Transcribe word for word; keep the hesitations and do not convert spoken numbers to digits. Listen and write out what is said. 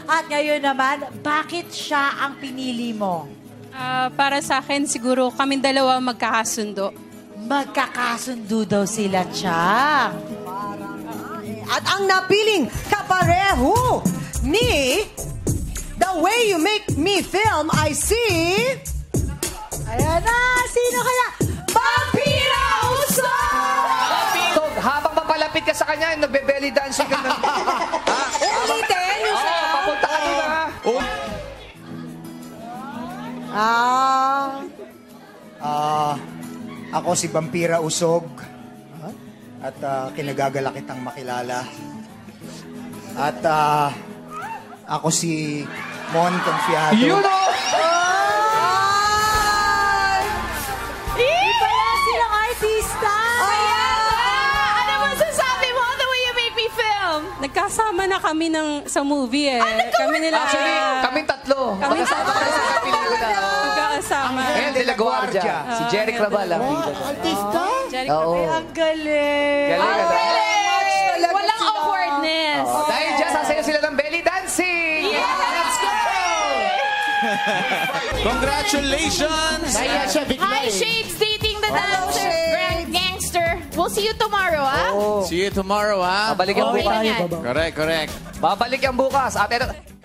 At ngayon naman, bakit siya ang pinili mo? Ah, para sa akin, siguro kaming dalawa magkakasundo. Magkakasundo daw sila, Chang. At ang napiling kapareho ni The Way You Make Me Film, I see... Ayan na! Sino kaya? Vampira Usog! So, habang papalapit ka sa kanya, nagbe-belly dancing ka na. Ulitin yung Oo, sa... papunta ka doon, ha? Ah... Ah, ako si Vampira Usog. At ah, kinagagala kitang makilala. At ah, ako si Mon Confiado. You know! Di pala silang artista! Ano masasabi mo? The Way You Make Me Film. Nagkasama na kami ng, sa movie eh. kami nila. Actually, kaming tatlo. Kami Magkasama kami sa pelikula. Magkasama. Ayan, De La Guardia. Si Jeric Raval. ang bida. Artista? Jericho. Oo. Ay, ang galing! Galing, Ang ano? galing! Walang awkwardness. Oh, dahil dyan, sasayo sila ng belly dancing! Let's go! Congratulations! Naya siya bigla Hi, eh. Shades, dating the dancer, Shades. grand gangster. We'll see you tomorrow, ah? Oh. See you tomorrow, ha? Babalik yung Okay bukas. lang yan. Correct, correct. Babalik yung bukas. At eto,